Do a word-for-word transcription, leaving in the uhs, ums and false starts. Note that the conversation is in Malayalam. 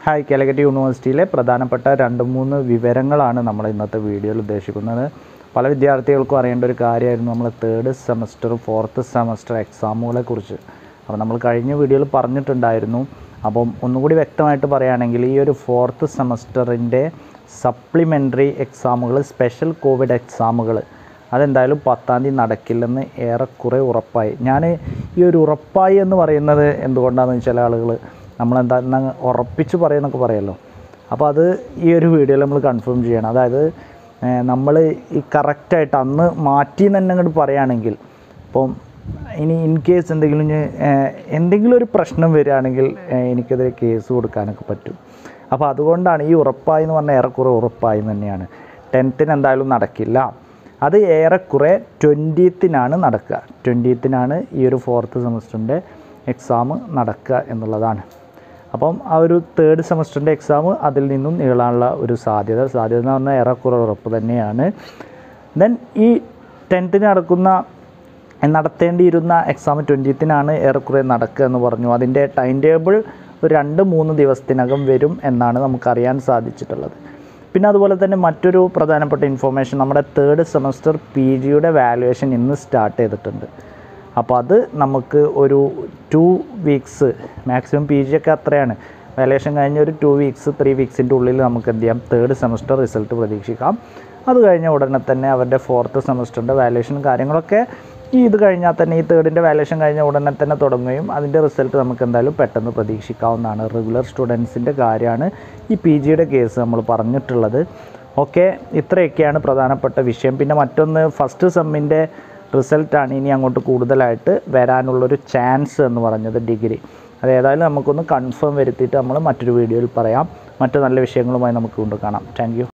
ഹായ്, കാലിക്കറ്റ് യൂണിവേഴ്സിറ്റിയിലെ പ്രധാനപ്പെട്ട രണ്ട് മൂന്ന് വിവരങ്ങളാണ് നമ്മൾ ഇന്നത്തെ വീഡിയോയിൽ ഉദ്ദേശിക്കുന്നത്. പല വിദ്യാർത്ഥികൾക്കും അറിയേണ്ട ഒരു കാര്യമായിരുന്നു നമ്മൾ തേർഡ് സെമസ്റ്റർ ഫോർത്ത് സെമസ്റ്റർ എക്സാമുകളെ കുറിച്ച്. അപ്പോൾ നമ്മൾ കഴിഞ്ഞ വീഡിയോയിൽ പറഞ്ഞിട്ടുണ്ടായിരുന്നു. അപ്പം ഒന്നുകൂടി വ്യക്തമായിട്ട് പറയുകയാണെങ്കിൽ ഈ ഒരു ഫോർത്ത് സെമസ്റ്ററിൻ്റെ സപ്ലിമെൻ്ററി എക്സാമുകൾ, സ്പെഷ്യൽ കോവിഡ് എക്സാമുകൾ അതെന്തായാലും പത്താം തീയതി നടക്കില്ലെന്ന് ഏറെക്കുറെ ഉറപ്പായി. ഞാൻ ഈ ഒരു ഉറപ്പായി എന്ന് പറയുന്നത് എന്തുകൊണ്ടാണെന്ന് വെച്ചാൽ ആളുകൾ നമ്മളെന്താ ഉറപ്പിച്ച് പറയുന്നൊക്കെ പറയുമല്ലോ. അപ്പോൾ അത് ഈ ഒരു വീഡിയോയിൽ നമ്മൾ കൺഫേം ചെയ്യണം. അതായത് നമ്മൾ ഈ കറക്റ്റായിട്ട് അന്ന് മാറ്റി തന്നെ അങ്ങോട്ട് പറയുകയാണെങ്കിൽ, ഇപ്പം ഇനി ഇൻ കേസ് എന്തെങ്കിലും എന്തെങ്കിലും ഒരു പ്രശ്നം വരികയാണെങ്കിൽ എനിക്കെതിരെ കേസ് കൊടുക്കാനൊക്കെ പറ്റും. അപ്പോൾ അതുകൊണ്ടാണ് ഈ ഉറപ്പായി എന്ന് പറഞ്ഞാൽ ഏറെക്കുറെ ഉറപ്പായി തന്നെയാണ്. ടെൻത്തിന് എന്തായാലും നടക്കില്ല. അത് ഏറെക്കുറെ ട്വൻറ്റീത്തിനാണ് നടക്കുക. ട്വൻറ്റീത്തിനാണ് ഈ ഒരു ഫോർത്ത് സെമസ്റ്ററിൻ്റെ എക്സാം നടക്കുക എന്നുള്ളതാണ്. അപ്പം ആ ഒരു തേർഡ് സെമസ്റ്ററിൻ്റെ എക്സാം അതിൽ നിന്നും നീളാനുള്ള ഒരു സാധ്യത സാധ്യത എന്ന് പറഞ്ഞാൽ ഏറെക്കുറെ ഉറപ്പ് തന്നെയാണ്. ദെൻ ഈ ടെൻത്തിന് നടക്കുന്ന നടത്തേണ്ടിയിരുന്ന എക്സാം ട്വൻറ്റീത്തിനാണ് ഏറെക്കുറെ നടക്കുക എന്ന് പറഞ്ഞു. അതിൻ്റെ ടൈം ടേബിൾ ഒരു രണ്ട് മൂന്ന് ദിവസത്തിനകം വരും എന്നാണ് നമുക്കറിയാൻ സാധിച്ചിട്ടുള്ളത്. പിന്നെ അതുപോലെ തന്നെ മറ്റൊരു പ്രധാനപ്പെട്ട ഇൻഫോർമേഷൻ, നമ്മുടെ തേർഡ് സെമസ്റ്റർ പി ജിയുടെ വാല്യുവേഷൻ ഇന്ന് സ്റ്റാർട്ട് ചെയ്തിട്ടുണ്ട്. അപ്പോൾ അത് നമുക്ക് ഒരു two weeks maximum P G ഒക്കെ അത്രയാണ്, വാല്യുവേഷൻ കഴിഞ്ഞ ഒരു ടു വീക്സ് ത്രീ വീക്സിൻ്റെ ഉള്ളിൽ നമുക്ക് എന്ത് ചെയ്യാം, തേർഡ് സെമസ്റ്റർ റിസൾട്ട് പ്രതീക്ഷിക്കാം. അത് കഴിഞ്ഞ ഉടനെ തന്നെ അവരുടെ ഫോർത്ത് സെമസ്റ്ററിൻ്റെ വാല്യുവേഷൻ കാര്യങ്ങളൊക്കെ ഈ ഇത് കഴിഞ്ഞാൽ തന്നെ ഈ തേർഡിൻ്റെ വാല്യുവേഷൻ കഴിഞ്ഞ ഉടനെ തന്നെ തുടങ്ങുകയും അതിൻ്റെ റിസൾട്ട് നമുക്ക് എന്തായാലും പെട്ടെന്ന് പ്രതീക്ഷിക്കാവുന്നതാണ്. റെഗുലർ സ്റ്റുഡൻസിൻ്റെ കാര്യമാണ് ഈ പി ജിയുടെ കേസ് നമ്മൾ പറഞ്ഞിട്ടുള്ളത്. ഓക്കെ, ഇത്രയൊക്കെയാണ് പ്രധാനപ്പെട്ട വിഷയം. പിന്നെ മറ്റൊന്ന്, ഫസ്റ്റ് സെമ്മിൻ്റെ റിസൾട്ടാണ് ഇനി അങ്ങോട്ട് കൂടുതലായിട്ട് വരാനുള്ളൊരു ചാൻസ് എന്ന് പറഞ്ഞത്, ഡിഗ്രി. അത് ഏതായാലും നമുക്കൊന്ന് കൺഫേം വരുത്തിയിട്ട് നമ്മൾ മറ്റൊരു വീഡിയോയിൽ പറയാം. മറ്റു നല്ല വിഷയങ്ങളുമായി നമുക്ക് കൊണ്ട് കാണാം. Thank U.